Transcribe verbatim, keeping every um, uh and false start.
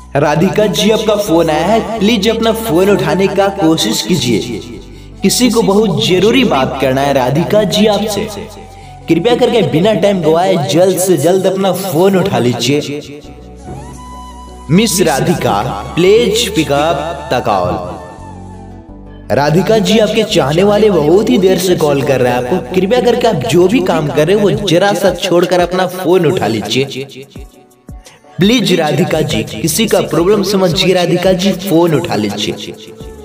राधिका जी, आपका फोन आया है, प्लीज अपना फोन उठाने का कोशिश कीजिए। किसी को बहुत जरूरी बात करना है राधिका जी आपसे। कृपया करके बिना टाइम गवाए जल्द से जल्द अपना फोन उठा लीजिए। Miss Radhika, please pick up the call. Radhika ji, आपके चाहने वाले बहुत ही देर से कॉल कर रहे हैं आपको। कृपया करके आप जो भी काम कर रहे हैं वो जरा सा छोड़कर अपना फोन उठा लीजिए प्लीज। राधिका जी, किसी का प्रॉब्लम समझिए राधिका जी, फोन उठा लीजिए।